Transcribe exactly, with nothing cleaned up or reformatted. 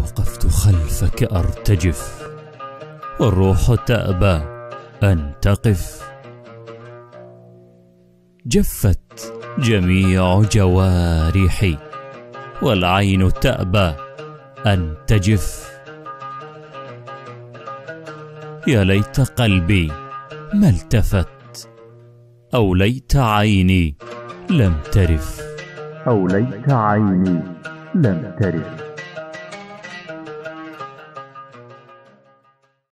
وقفت خلفك أرتجف، والروح تأبى أن تقف. جفت جميع جوارحي، والعين تأبى أن تجف. يا ليت قلبي ما التفت، أو ليت عيني لم ترف. أو ليت عيني لم ترف.